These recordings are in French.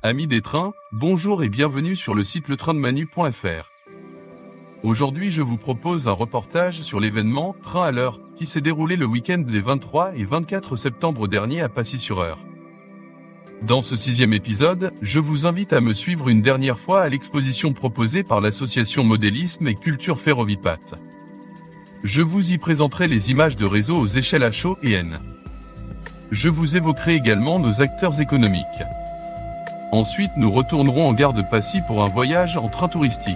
Amis des trains, bonjour et bienvenue sur le site letraindemanu.fr. Aujourd'hui je vous propose un reportage sur l'événement Train à l'heure qui s'est déroulé le week-end des 23 et 24 septembre dernier à Pacy-sur-Eure. Dans ce 6e épisode, je vous invite à me suivre une dernière fois à l'exposition proposée par l'association Modélisme et Culture Ferrovipat. Je vous y présenterai les images de réseau aux échelles HO et N. Je vous évoquerai également nos acteurs économiques. Ensuite, nous retournerons en gare de Pacy pour un voyage en train touristique.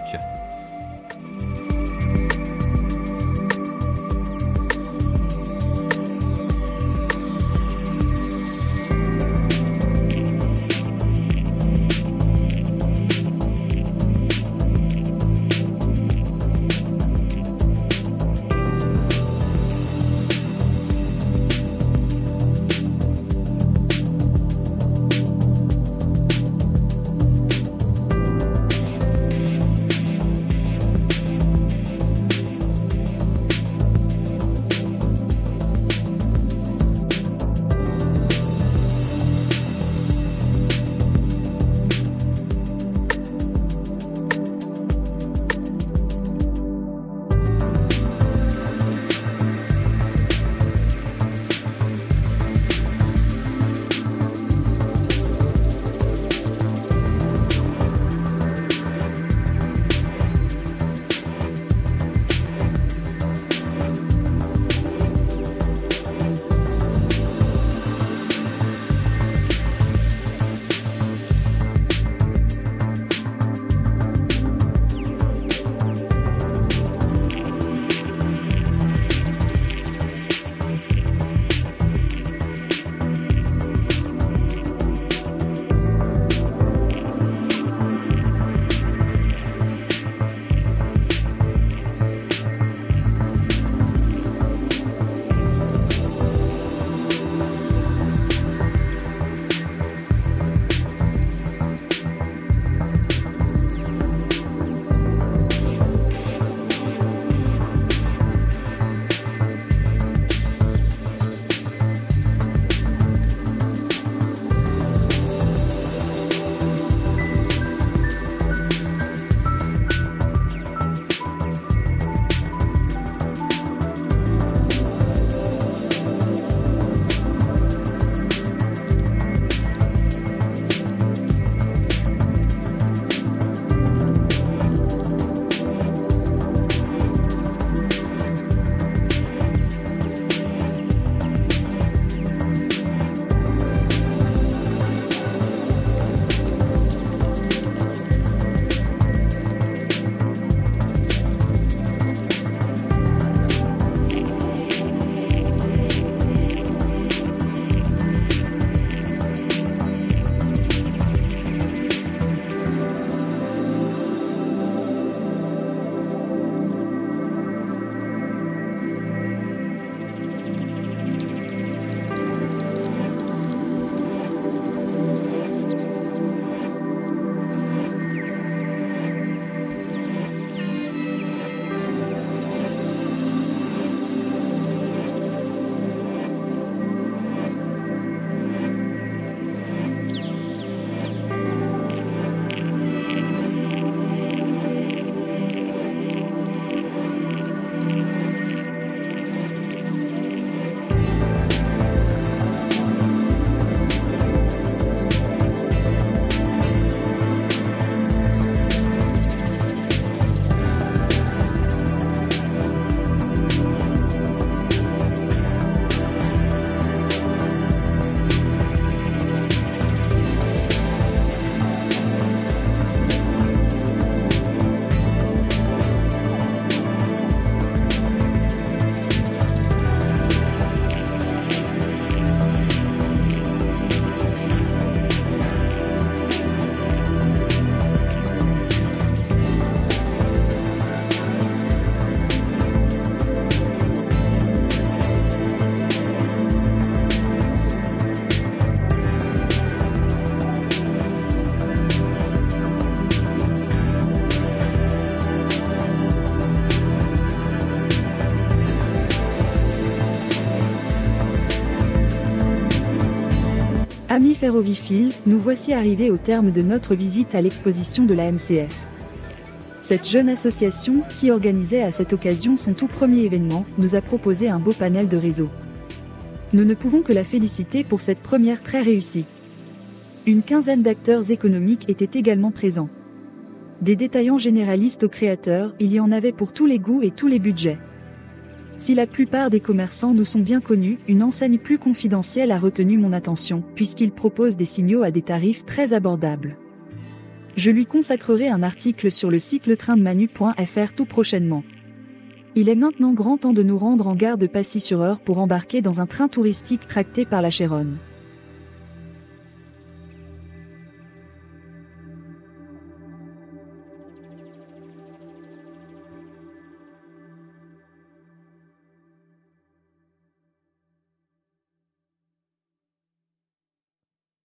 Amis ferroviphiles, nous voici arrivés au terme de notre visite à l'exposition de la MCF. Cette jeune association, qui organisait à cette occasion son tout premier événement, nous a proposé un beau panel de réseaux. Nous ne pouvons que la féliciter pour cette première très réussie. Une quinzaine d'acteurs économiques étaient également présents. Des détaillants généralistes aux créateurs, il y en avait pour tous les goûts et tous les budgets. Si la plupart des commerçants nous sont bien connus, une enseigne plus confidentielle a retenu mon attention, puisqu'il propose des signaux à des tarifs très abordables. Je lui consacrerai un article sur le site letraindemanu.fr tout prochainement. Il est maintenant grand temps de nous rendre en gare de Passy-sur-Eure pour embarquer dans un train touristique tracté par la Chéronne.